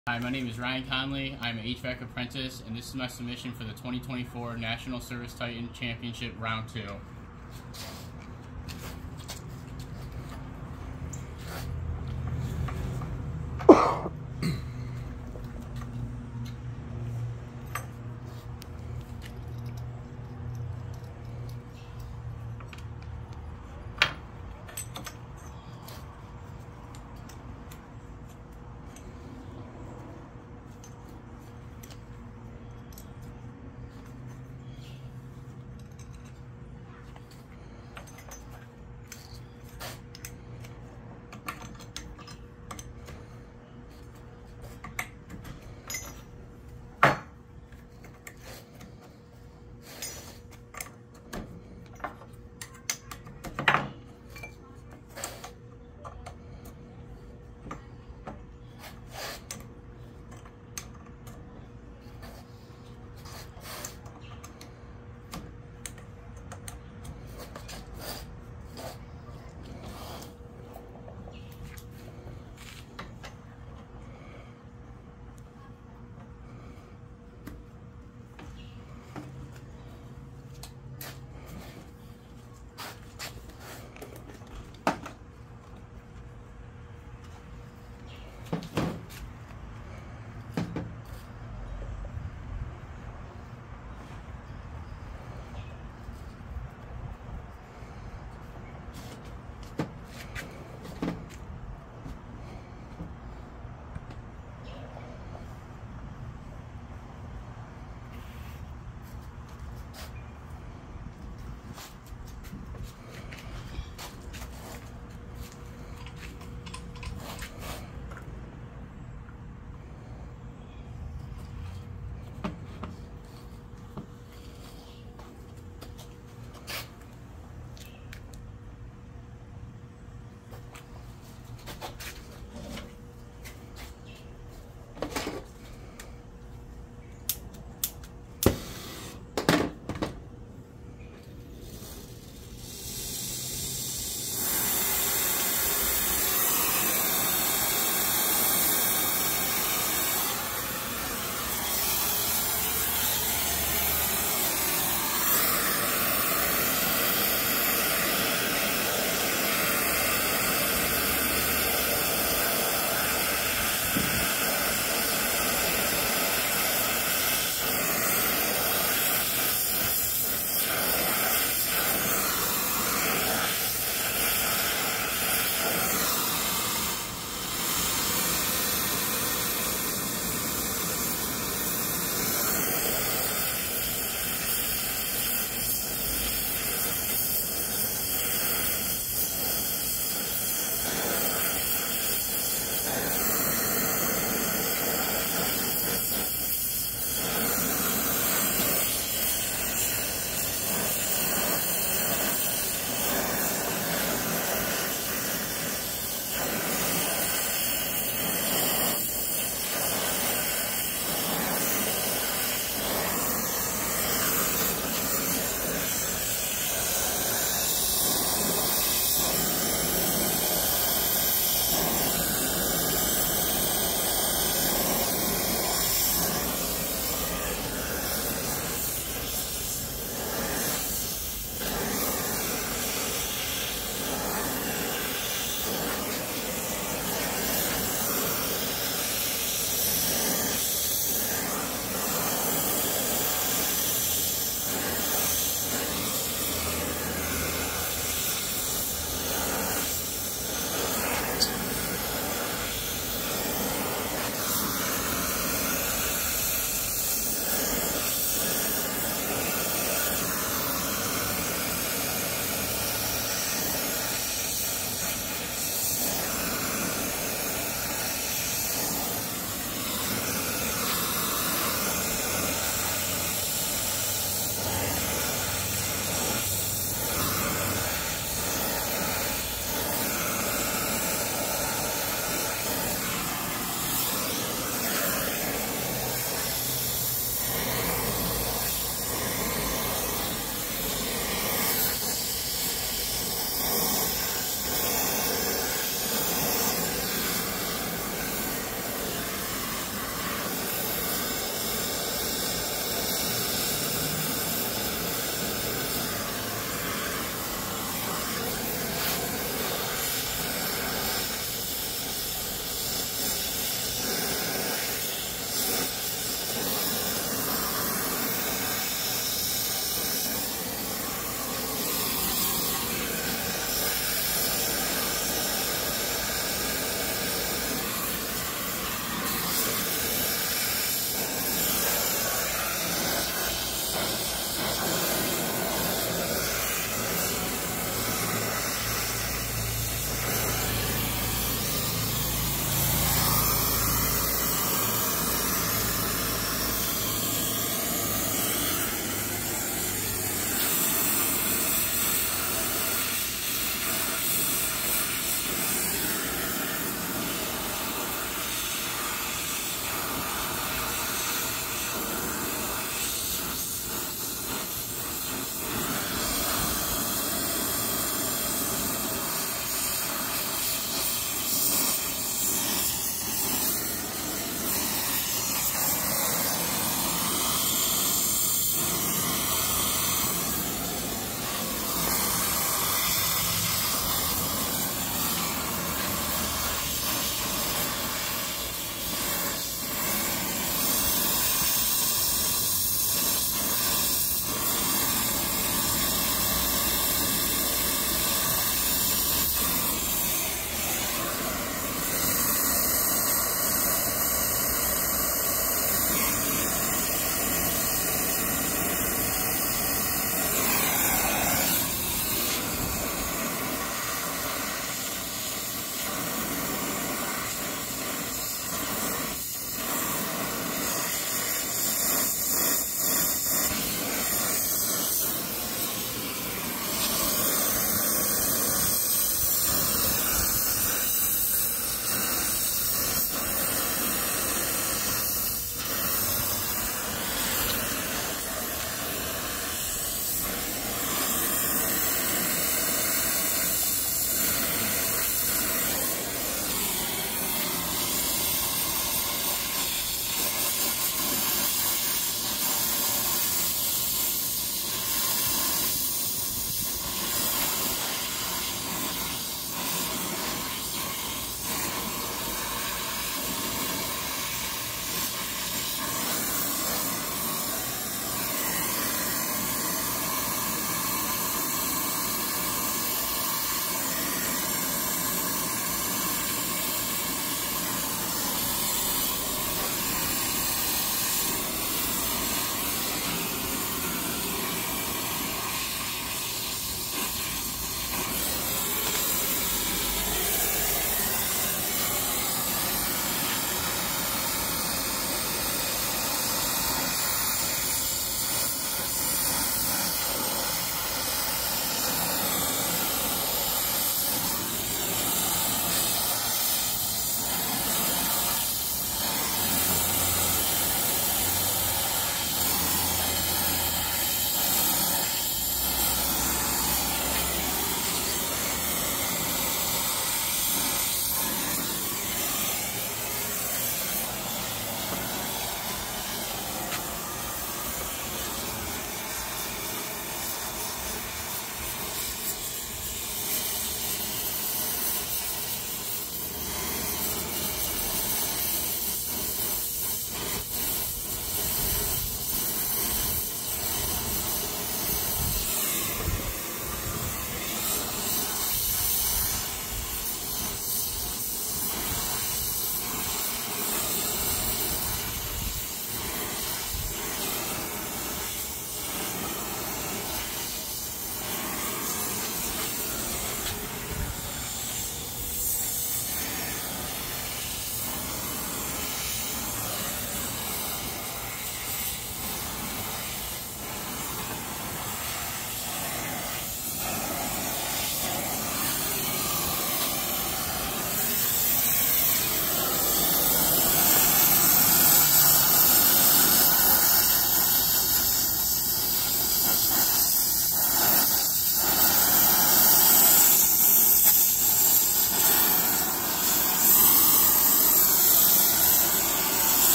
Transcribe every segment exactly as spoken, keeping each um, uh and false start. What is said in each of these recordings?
Hi, my name is Ryan Conley. I'm an H V A C apprentice, and this is my submission for the twenty twenty-four National Service Titan Championship Round two.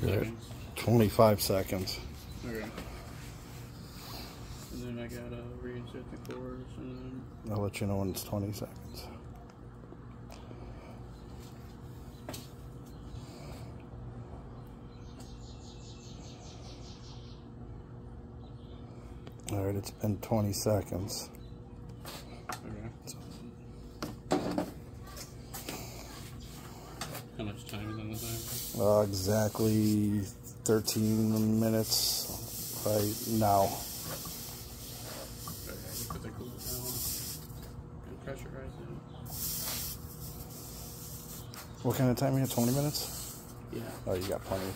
seconds. twenty-five seconds. Okay. And then I gotta reinsert the course, and then I'll let you know when it's twenty seconds. All right, it's been twenty seconds. okay. How much time is on the timer? Uh, exactly thirteen minutes right now. Okay, you put the cooler down and pressurize it. What kind of time you have? twenty minutes? Yeah. Oh, you got plenty.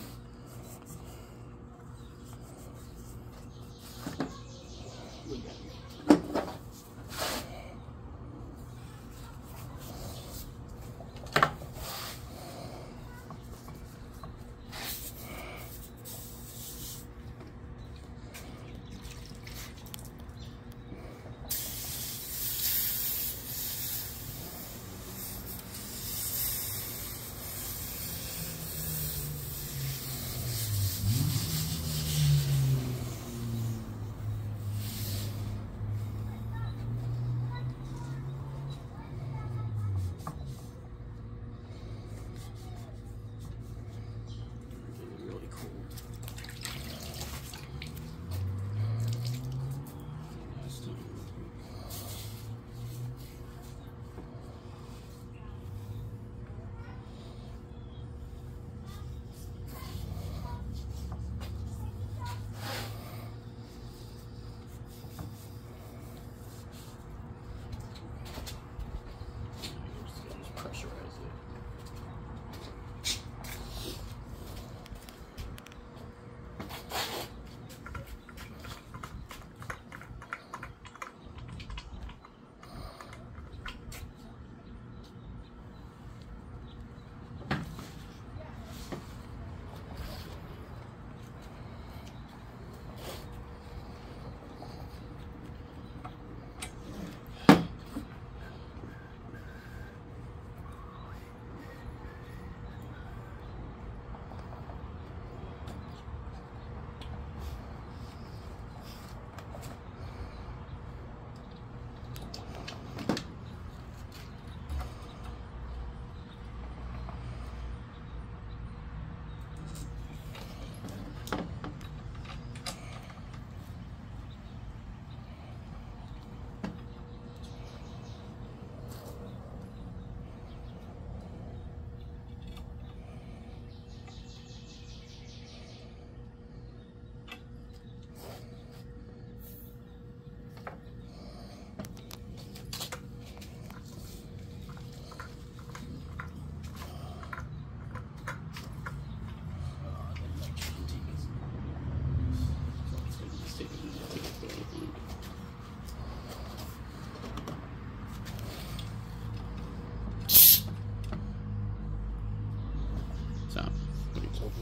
Stop. What are you open?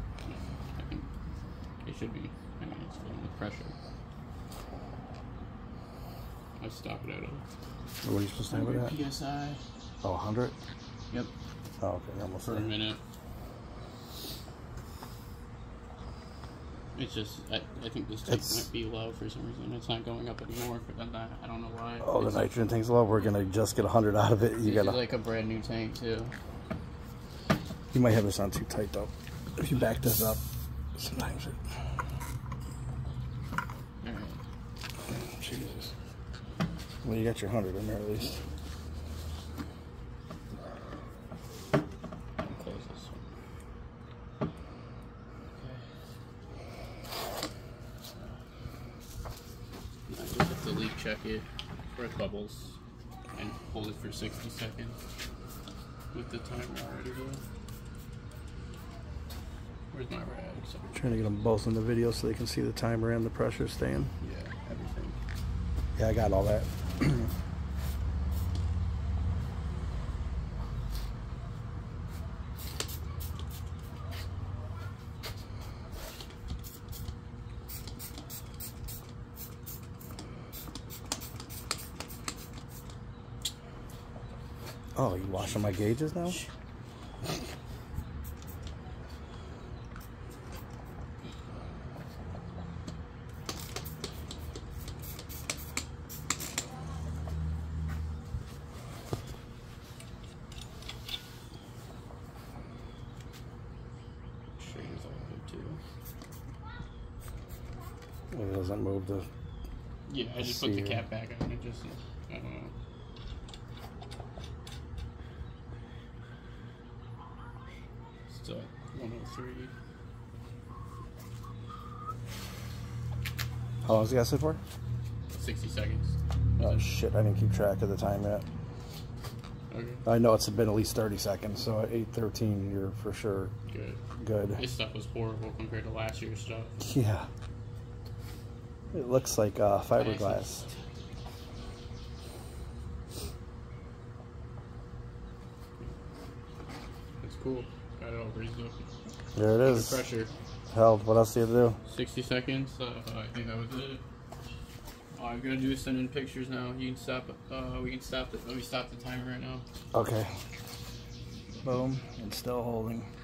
I think it should be. I mean, it's feeling the pressure. I stop it at a. What are you supposed to have it at? P S I. Oh, one hundred? Yep. Oh, okay, almost For there. a minute. It's just, I, I think this tank It's- might be low for some reason. It's not going up anymore, but then I, I don't know why. Oh, the It's- nitrogen tank's low. We're gonna just get one hundred out of it. You This gotta. is like a brand new tank too. You might have this on too tight though. If you back this up, sometimes it. Alright. Jesus. Well, you got your hundred in there at least. I'll close this one. Okay. I just have to leak check it for bubbles and hold it for sixty seconds with the timer already there. Where's my rag? Sorry. Trying to get them both in the video so they can see the timer and the pressure staying. Yeah, everything. Yeah, I got all that. Oh, you washing my gauges now? It doesn't move the. Yeah, I just put the cap back on it. Just I don't know. Still one oh three. How long is the gas sit for? sixty seconds. Oh shit! I didn't keep track of the time yet. Okay. I know it's been at least thirty seconds, so at eight thirteen, you're for sure Good. good. This stuff was horrible compared to last year's stuff. Yeah. It looks like uh, fiberglass. That's cool. Got it all greased up. There it is. Under pressure. Held. What else do you have to do? sixty seconds. Uh, I think that was it. All I'm gonna do is send in pictures now. You can stop. Uh, we can stop. The, let me stop the timer right now. Okay. Boom. And still holding.